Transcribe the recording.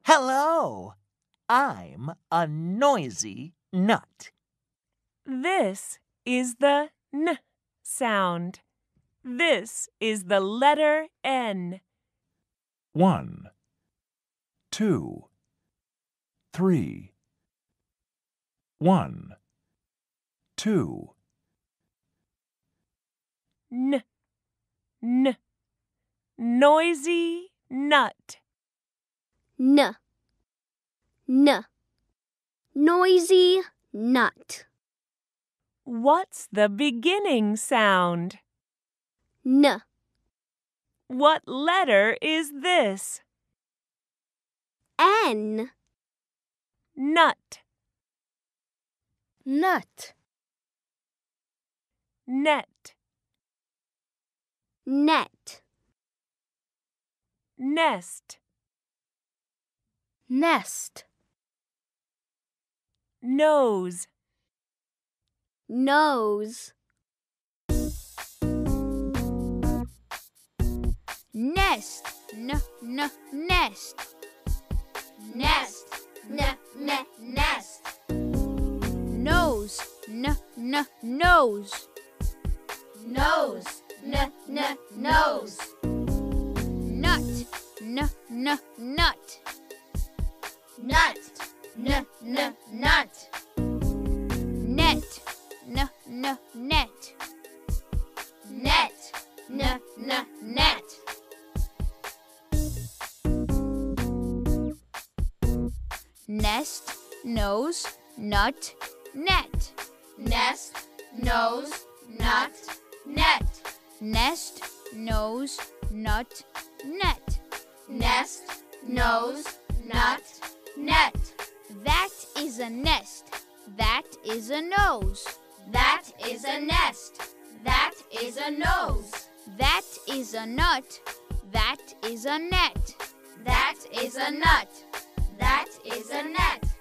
Hello! I'm a noisy nut. This is the N sound. This is the letter N. 1, 2, 3. 1, 2. N, N. Noisy nut. N, N. Noisy nut. What's the beginning sound? N, What letter is this? N. Nut. Nut. Net. Net. Nest. Nest. Nose. Nose. Nest, nest. Nest, nest. Nose, nose. Nose, nose. Nut, nut. Nut, Nut. net. Net, net. Nest, nose, nut, net. Nest, nose, nut, net. Nest, nose, nut, net. Nest, nose, nut, net. That is a nest. That is a nose. That is a nest. That is a nose. That is a nut. That is a net. That is a nut. That is a net.